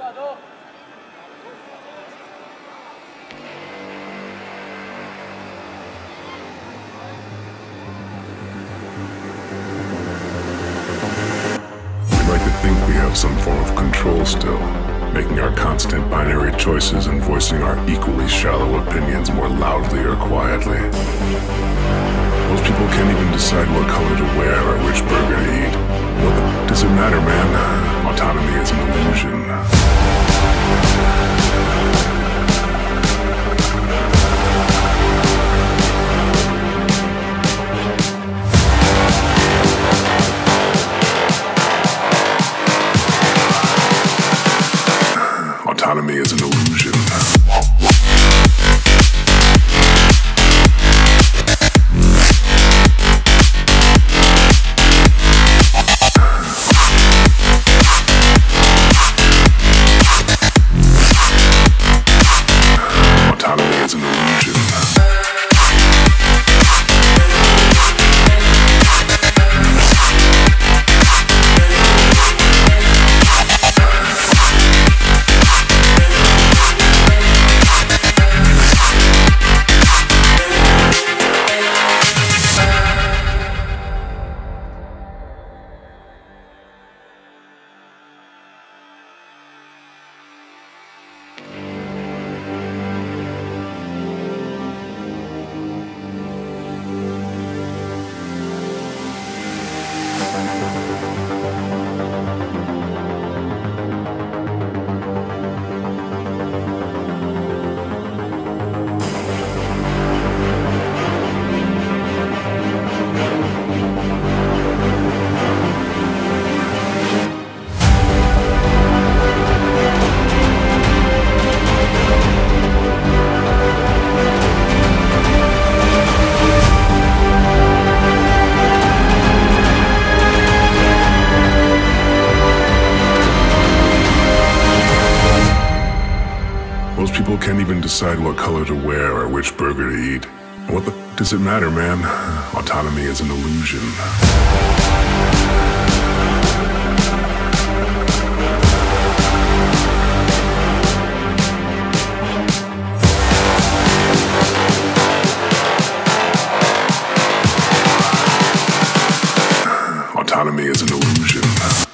We like to think we have some form of control still, making our constant binary choices and voicing our equally shallow opinions more loudly or quietly. Most people can't even decide what color to wear or which burger to eat. What does it matter, man? Autonomy is an illusion. Autonomy is an illusion. Autonomy is an illusion. Most people can't even decide what color to wear or which burger to eat. What the does it matter, man? Autonomy is an illusion. Autonomy is an illusion.